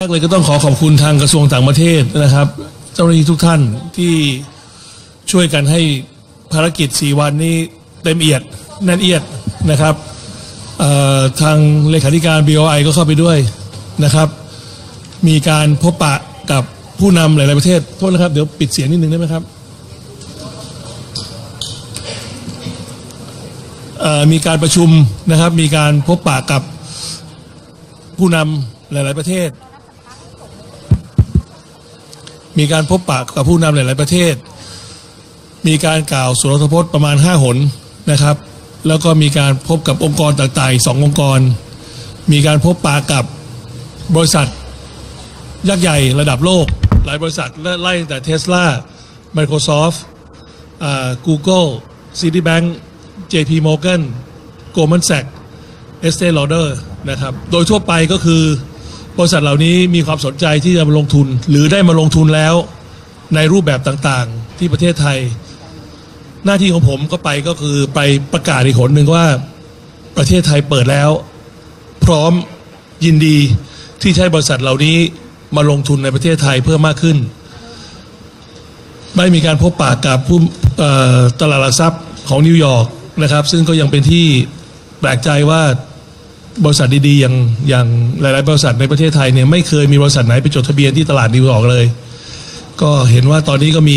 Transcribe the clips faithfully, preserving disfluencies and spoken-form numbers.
แรกเลยก็ต้องขอขอบคุณทางกระทรวงต่างประเทศนะครับเจ้าหน้าที่ทุกท่านที่ช่วยกันให้ภารกิจสี่วันนี้เต็มเอียดแน่นเอียดนะครับทางเลขาธิการ บี โอ ไอ ก็เข้าไปด้วยนะครับมีการพบปะกับผู้นำหลายๆประเทศโทษนะครับเดี๋ยวปิดเสียงนิดนึงได้ไหมครับมีการประชุมนะครับมีการพบปะกับผู้นำหลายๆประเทศมีการพบปะกับผู้นำหลายๆประเทศมีการกล่าวสุนทรพจน์ประมาณห้าหนนะครับแล้วก็มีการพบกับองค์กรต่างๆสององค์กรมีการพบปะกับบริษัทยักษ์ใหญ่ระดับโลกหลายบริษัทไล่ตั้งแต่ Tesla Microsoft อ่า Google Citibank เจ พี Morgan Goldman Sachs Estée Lauder นะครับโดยทั่วไปก็คือบริษัทเหล่านี้มีความสนใจที่จะมาลงทุนหรือได้มาลงทุนแล้วในรูปแบบต่างๆที่ประเทศไทยหน้าที่ของผมก็ไปก็คือไปประกาศอีกหนหนึ่งว่าประเทศไทยเปิดแล้วพร้อมยินดีที่ใช้บริษัทเหล่านี้มาลงทุนในประเทศไทยเพิ่มมากขึ้นได้มีการพบปะกับผู้ตลาดหลักทรัพย์ของนิวยอร์กนะครับซึ่งก็ยังเป็นที่แปลกใจว่าบริษัทดีๆอย่างอย่างหลายๆบริษัทในประเทศไทยเนี่ยไม่เคยมีบริษัทไหนไปจดทะเบียนที่ตลาดนิวยอร์กเลยก็เห็นว่าตอนนี้ก็มี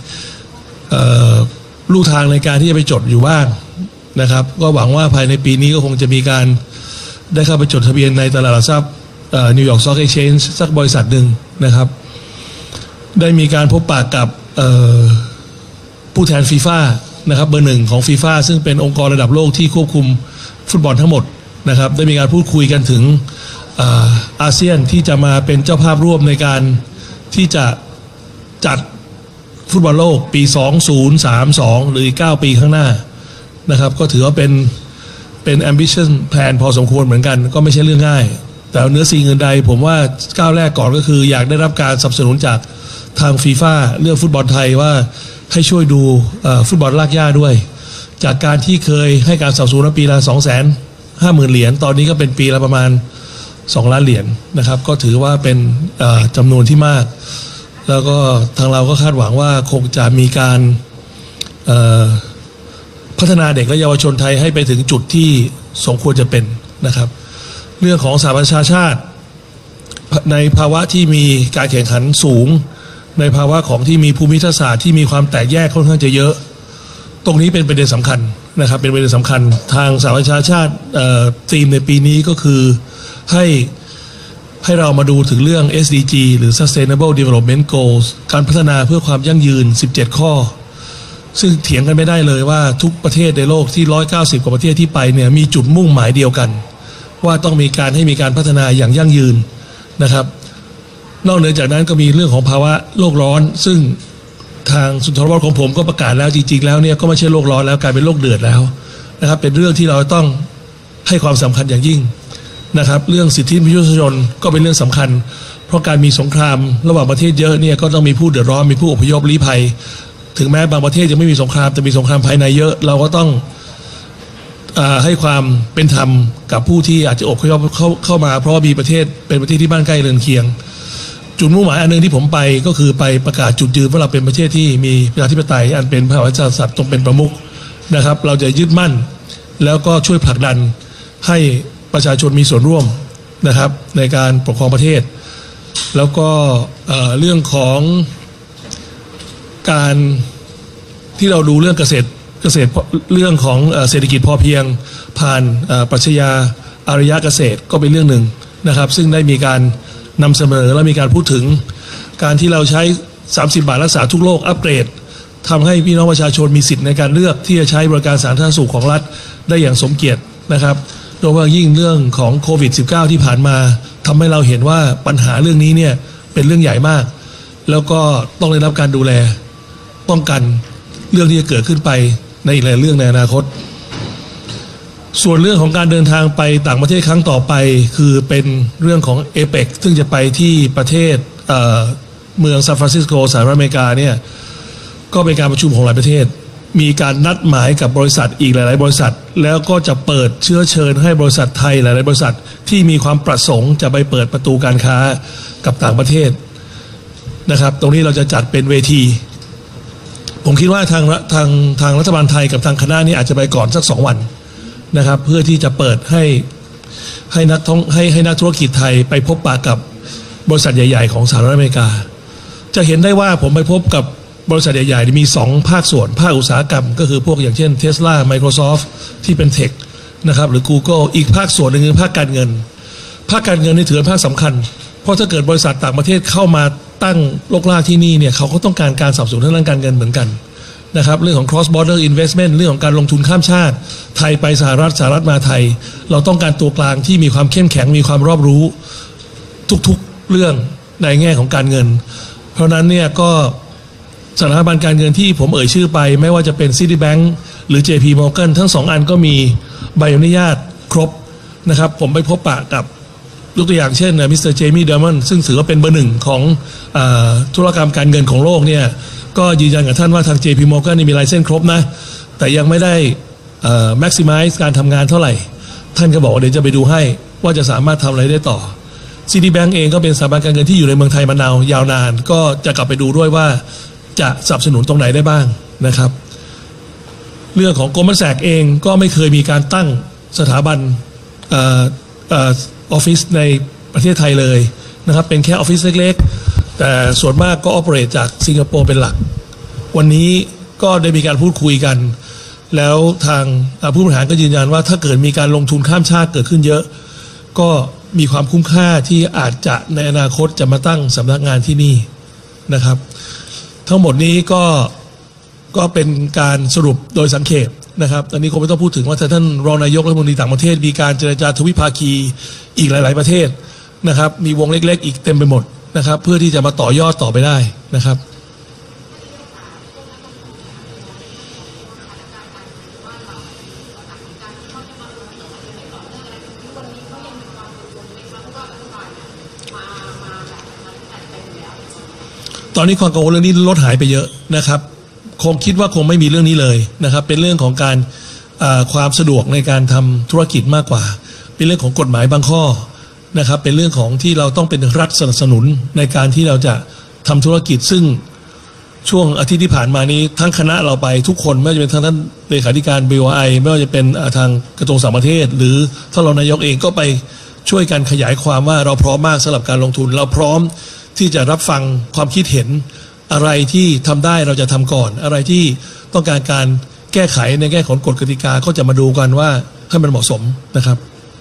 ลู่ทางในการที่จะไปจดอยู่บ้างนะครับก็หวังว่าภายในปีนี้ก็คงจะมีการได้เข้าไปจดทะเบียนในตลาดหลักทรัพย์นิวยอร์กสต็อกเอ็กซ์เชนจ์สักบริษัทหนึ่งนะครับได้มีการพบปะกับผู้แทนฟีฟ่านะครับเบอร์หนึ่งของฟีฟ่าซึ่งเป็นองค์กรระดับโลกที่ควบคุมฟุตบอลทั้งหมดนะครับได้มีการพูดคุยกันถึงอาเซียนที่จะมาเป็นเจ้าภาพร่วมในการที่จะจัดฟุตบอลโลกปีสองพันสามสิบสองหรือเก้าปีข้างหน้านะครับก็ถือว่าเป็นเป็น ambition plan พอสมควรเหมือนกันก็ไม่ใช่เรื่องง่ายแต่เนื้อสิ่งอื่นใดผมว่าก้าวแรกก่อนก็คืออยากได้รับการสนับสนุนจากทางฟีฟ่าเรื่องฟุตบอลไทยว่าให้ช่วยดูฟุตบอลลากหญ้าด้วยจากการที่เคยให้การสนับสนุนปีละสองแสนห้าหมื่นเหรียญตอนนี้ก็เป็นปีละประมาณสองล้านเหรียญนะครับก็ถือว่าเป็นจำนวนที่มากแล้วก็ทางเราก็คาดหวังว่าคงจะมีการพัฒนาเด็กและเยาวชนไทยให้ไปถึงจุดที่สมควรจะเป็นนะครับเรื่องของสหประชาชาติในภาวะที่มีการแข่งขันสูงในภาวะของที่มีภูมิทัศน์ที่มีความแตกแยกค่อนข้างจะเยอะตรงนี้เป็นประเด็นสำคัญนะครับเป็นประเด็นสำคัญทางสหประชาชาติธีมในปีนี้ก็คือให้ให้เรามาดูถึงเรื่อง เอส ดี จี หรือ Sustainable Development Goals การพัฒนาเพื่อความยั่งยืนสิบเจ็ดข้อซึ่งเถียงกันไม่ได้เลยว่าทุกประเทศในโลกที่หนึ่งร้อยเก้าสิบกว่าประเทศที่ไปเนี่ยมีจุดมุ่งหมายเดียวกันว่าต้องมีการให้มีการพัฒนาอย่างยั่งยืนนะครับนอกเหนือจากนั้นก็มีเรื่องของภาวะโลกร้อนซึ่งทางสุนทรพจน์ของผมก็ประกาศแล้วจริงๆแล้วเนี่ยก็ไม่ใช่โลกร้อนแล้วกลายเป็นโลกเดือดแล้วนะครับเป็นเรื่องที่เราต้องให้ความสำคัญอย่างยิ่งนะครับเรื่องสิทธิมนุษยชนก็เป็นเรื่องสำคัญเพราะการมีสงครามระหว่างประเทศเยอะเนี่ยก็ต้องมีผู้เดือดร้อนมีผู้อพยพลี้ภัยถึงแม้บางประเทศยังไม่มีสงครามแต่มีสงครามภายในเยอะเราก็ต้องให้ความเป็นธรรมกับผู้ที่อาจจะอพยพเข้าเข้ามาเพราะว่ามีประเทศเป็นประเทศที่บ้านใกล้เรือนเคียงจุดมุ่งหมายอันนึงที่ผมไปก็คือไปประกาศจุดยืนว่าเราเป็นประเทศที่มีประชาธิปไตยอันเป็นพระมหากษัตริย์ทรงเป็นประมุขนะครับเราจะยึดมั่นแล้วก็ช่วยผลักดันให้ประชาชนมีส่วนร่วมนะครับในการปกครองประเทศแล้วก็เรื่องของการที่เราดูเรื่องเกษตรเกษตรเรื่องของเศรษฐกิจพอเพียงผ่านปรัชญาอารยเกษตรก็เป็นเรื่องหนึ่งนะครับซึ่งได้มีการนำเสนอและมีการพูดถึงการที่เราใช้สามสิบบาทรักษาทุกโรคอัปเกรดทำให้พี่น้องประชาชนมีสิทธิ์ในการเลือกที่จะใช้บริการสาธารณสุขของรัฐได้อย่างสมเกียรตินะครับโดยเฉพาะยิ่งเรื่องของโควิด สิบเก้า ที่ผ่านมาทำให้เราเห็นว่าปัญหาเรื่องนี้เนี่ยเป็นเรื่องใหญ่มากแล้วก็ต้องได้รับการดูแลป้องกันเรื่องที่จะเกิดขึ้นไปในอีกหลายเรื่องในอนาคตส่วนเรื่องของการเดินทางไปต่างประเทศครั้งต่อไปคือเป็นเรื่องของ เอ เปค ซึ่งจะไปที่ประเทศ เอ่อ เมืองซานฟรานซิสโกสหรัฐอเมริกาเนี่ยก็เป็นการประชุมของหลายประเทศมีการนัดหมายกับบริษัทอีกหลายๆบริษัทแล้วก็จะเปิดเชื้อเชิญให้บริษัทไทยหลายๆบริษัทที่มีความประสงค์จะไปเปิดประตูการค้ากับต่างประเทศนะครับตรงนี้เราจะจัดเป็นเวทีผมคิดว่าทางทางทางรัฐบาลไทยกับทางคณะนี้อาจจะไปก่อนสักสองวันนะครับเพื่อที่จะเปิดให้ให้นักท่องให้ให้นักธุรกิจไทยไปพบปะกับบริษัทใหญ่ๆของสหรัฐอเมริกาจะเห็นได้ว่าผมไปพบกับบริษัทใหญ่ๆมีสองภาคส่วนภาคอุตสาหกรรมก็คือพวกอย่างเช่น Tesla Microsoft ที่เป็นเทคนะครับหรือ Google อีกภาคส่วนหนึ่งคือภาคการเงินภาคการเงินนี่ถือเป็นภาคสำคัญเพราะถ้าเกิดบริษัทต่างประเทศเข้ามาตั้งลกลากที่นี่เนี่ยเขาก็ต้องการการสนับสนุนทางด้านการเงินเหมือนกันนะครับเรื่องของ cross border investment เรื่องของการลงทุนข้ามชาติไทยไปสหรัฐสหรัฐมาไทยเราต้องการตัวกลางที่มีความเข้มแข็งมีความรอบรู้ทุกๆเรื่องในแง่ของการเงินเพราะนั้นเนี่ยก็สถาบันการเงินที่ผมเอ่ยชื่อไปไม่ว่าจะเป็น Citibank หรือ เจ พี Morgan ทั้งสองอันก็มีใบอนุญาตครบนะครับผมไปพบปะกับยกตัวอย่างเช่นมิสเตอร์เจมี่เดอร์มอนซึ่งถือว่าเป็นเบอร์หนึ่งของธุรกรรมการเงินของโลกเนี่ยก็ยืนยันกับท่านว่าทาง เจ พี Morgan นี่มีไลเซนส์ครบนะแต่ยังไม่ได้ maximize การทำงานเท่าไหร่ท่านก็บอกว่าเดี๋ยวจะไปดูให้ว่าจะสามารถทำอะไรได้ต่อ Citibank เองก็เป็นสถาบันการเงินที่อยู่ในเมืองไทยมายาวนานก็จะกลับไปดูด้วยว่าจะสนับสนุนตรงไหนได้บ้างนะครับเรื่องของ Goldman Sachs เองก็ไม่เคยมีการตั้งสถาบันออฟฟิศในประเทศไทยเลยนะครับเป็นแค่ออฟฟิศเล็กๆแต่ส่วนมากก็ออเปเรตจากสิงคโปร์เป็นหลักวันนี้ก็ได้มีการพูดคุยกันแล้วทางผู้บริหารก็ยืนยันว่าถ้าเกิดมีการลงทุนข้ามชาติเกิดขึ้นเยอะก็มีความคุ้มค่าที่อาจจะในอนาคตจะมาตั้งสำนักงานที่นี่นะครับทั้งหมดนี้ก็ก็เป็นการสรุปโดยสังเขปนะครับตอนนี้คงไม่ต้องพูดถึงว่าท่านรองนายกรัฐมนตรีต่างประเทศมีการเจรจาทวิภาคีอีกหลายๆประเทศนะครับมีวงเล็กๆอีกเต็มไปหมดนะครับเพื่อที่จะมาต่อยอดต่อไปได้นะครับตอนนี้ความกังวลเรื่องนี้ลดหายไปเยอะนะครับคงคิดว่าคงไม่มีเรื่องนี้เลยนะครับเป็นเรื่องของการความสะดวกในการทำธุรกิจมากกว่าเป็นเรื่องของกฎหมายบางข้อนะครับเป็นเรื่องของที่เราต้องเป็นรัฐสนับสนุนในการที่เราจะทำธุรกิจซึ่งช่วงอาทิตย์ที่ผ่านมานี้ทั้งคณะเราไปทุกคนไม่ว่าจะเป็นทางท่านเลขาธิการ บี โอ ไอ ไม่ว่าจะเป็นทางกระทรวงต่างประเทศหรือท่านรองนายกเองก็ไปช่วยกันขยายความว่าเราพร้อมมากสำหรับการลงทุนเราพร้อมที่จะรับฟังความคิดเห็นอะไรที่ทำได้เราจะทำก่อนอะไรที่ต้องการการแก้ไขในแง่ของกฎกติกาก็จะมาดูกันว่าให้มันเหมาะสมนะครับ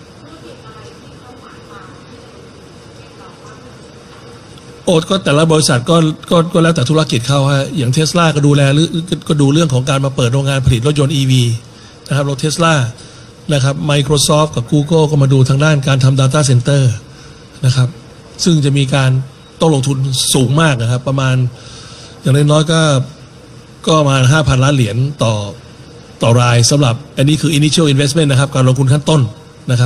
โอ้ก็แต่ละบริษัทก็ก็ก็แล้วแต่ธุรกิจเขาฮะอย่าง Tesla ก็ดูแลหรือก็ดูเรื่องของการมาเปิดโรงงานผลิตรถยนต์ อี วี นะครับรถ Tesla นะครับ Microsoft กับ Google ก็มาดูทางด้านการทำ Data Center นะครับซึ่งจะมีการต้องลงทุนสูงมากนะครับประมาณอย่างน้อยๆก็ก็ประมาณ ห้าพัน ล้านเหรียญต่อต่อรายสำหรับอันนี้คือ initial investment นะครับการลงทุนขั้นต้นนะครับ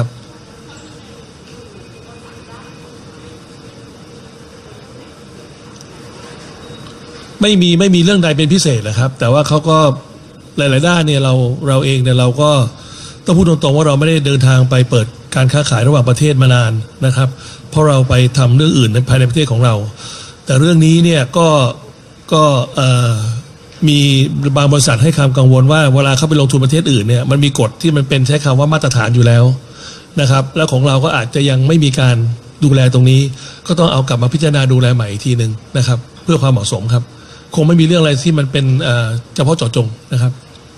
ไม่มีไม่มีเรื่องใดเป็นพิเศษนะครับแต่ว่าเขาก็หลายๆด้านเนี่ยเราเราเองเนี่ยเราก็ต้องพูดตรงๆว่าเราไม่ได้เดินทางไปเปิดการค้าขายระหว่างประเทศมานานนะครับเพราะเราไปทำเรื่องอื่นในภายในประเทศของเราแต่เรื่องนี้เนี่ยก็ก็มีบางบริษัทให้ความกังวลว่าเวลาเข้าไปลงทุนประเทศอื่นเนี่ยมันมีกฎที่มันเป็นใช้คำว่ามาตรฐานอยู่แล้วนะครับแล้วของเราก็อาจจะยังไม่มีการดูแลตรงนี้ก็ต้องเอากลับมาพิจารณาดูแลใหม่อีกทีนึงนะครับเพื่อความเหมาะสมครับคงไม่มีเรื่องอะไรที่มันเป็นเฉพาะเจาะจงนะครับ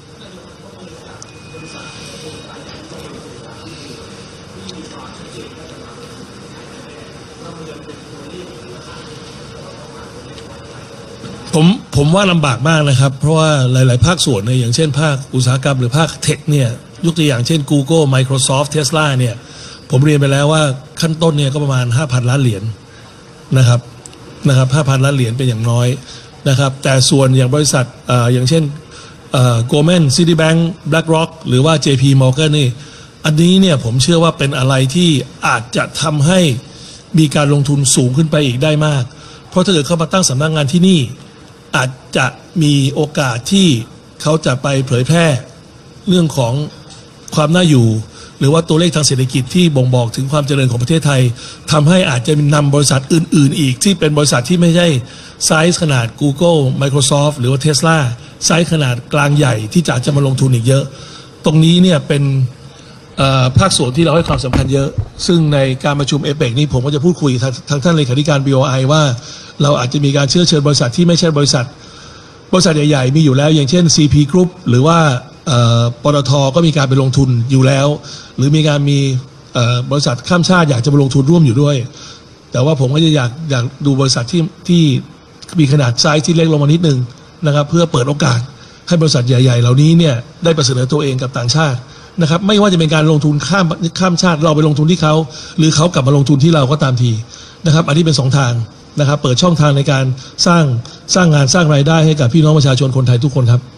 ผมผมว่าลำบากมากนะครับเพราะว่าหลายๆภาคส่วนเนี่ยอย่างเช่นภาคอุตสาหกรรมหรือภาคเทคเนี่ยยกตัวอย่างเช่น Google Microsoft Tesla เนี่ยผมเรียนไปแล้วว่าขั้นต้นเนี่ยก็ประมาณ ห้าพัน ล้านเหรียญนะครับนะครับ ห้าพัน ล้านเหรียญเป็นอย่างน้อยนะครับแต่ส่วนอย่างบริษัทอ่าอย่างเช่นอ่า Goldman Citibank BlackRock หรือว่า เจ พี Morgan นี่อันนี้เนี่ยผมเชื่อว่าเป็นอะไรที่อาจจะทำให้มีการลงทุนสูงขึ้นไปอีกได้มากเพราะถ้าเกิดเข้ามาตั้งสำนักงานที่นี่อาจจะมีโอกาสที่เขาจะไปเผยแพร่เรื่องของความน่าอยู่หรือว่าตัวเลขทางเศรษฐกิจที่บ่งบอกถึงความเจริญของประเทศไทยทำให้อาจจะนำบริษัทอื่นๆอีกที่เป็นบริษัทที่ไม่ใช่ไซส์ขนาด Google Microsoft หรือว่า Tesla ไซส์ขนาดกลางใหญ่ที่จะจะมาลงทุนอีกเยอะตรงนี้เนี่ยเป็นภาคส่วนที่เราให้ความสำคัญเยอะซึ่งในการประชุมเอเปกนี้ผมก็จะพูดคุยทางทางท่านเลขาธิการ บี โอ ไอ ว่าเราอาจจะมีการเชื้อเชิญบริษัทที่ไม่ใช่บริษัทบริษัทใหญ่ๆมีอยู่แล้วอย่างเช่น ซี พี Group หรือว่าปตท.ก็มีการไปลงทุนอยู่แล้วหรือมีการมีบริษัทข้ามชาติอยากจะมาลงทุนร่วมอยู่ด้วยแต่ว่าผมก็จะอยากอยากดูบริษัทที่ที่มีขนาดไซส์ที่เล็กลงมานิดนึงนะครับเพื่อเปิดโอกาสให้บริษัทใหญ่ๆเหล่านี้เนี่ยได้ไปเสนอตัวเองกับต่างชาตินะครับไม่ว่าจะเป็นการลงทุนข้ามข้ามชาติเราไปลงทุนที่เขาหรือเขากลับมาลงทุนที่เราก็ตามทีนะครับอันนี้เป็นสองทางนะครับเปิดช่องทางในการสร้างสร้างงานสร้างรายได้ให้กับพี่น้องประชาชนคนไทยทุกคนครับ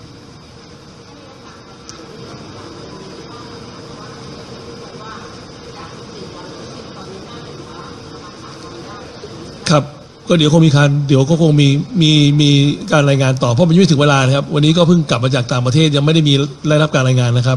ครับก็เดี๋ยวคงมีการเดี๋ยวก็คงมีมีมีการรายงานต่อเพราะมันยังไม่ถึงเวลานะครับวันนี้ก็เพิ่งกลับมาจากต่างประเทศยังไม่ได้มีได้รับการรายงานนะครับ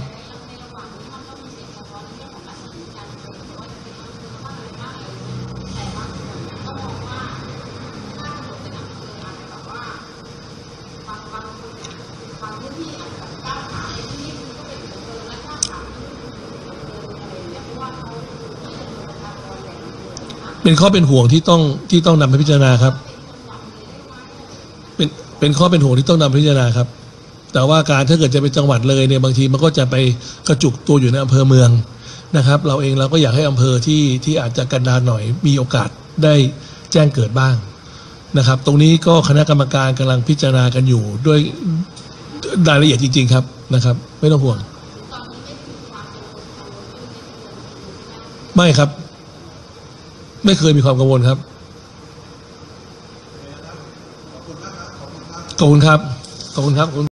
เป็นข้อเป็นห่วงที่ต้องที่ต้องนำไปพิจารณาครับเป็นเป็นข้อเป็นห่วงที่ต้องนำไปพิจารณาครับแต่ว่าการถ้าเกิดจะเป็นจังหวัดเลยเนี่ยบางทีมันก็จะไปกระจุกตัวอยู่ในอำเภอเมืองนะครับเราเองเราก็อยากให้อำเภอที่ที่อาจจะกันดารหน่อยมีโอกาสได้แจ้งเกิดบ้างนะครับตรงนี้ก็คณะกรรมการกำลังพิจารณากันอยู่ด้วยรายละเอียดจริงๆครับนะครับไม่ต้องห่วงไม่ครับไม่เคยมีความกังวลครับขอบคุณครับขอบคุณครับขอบคุณ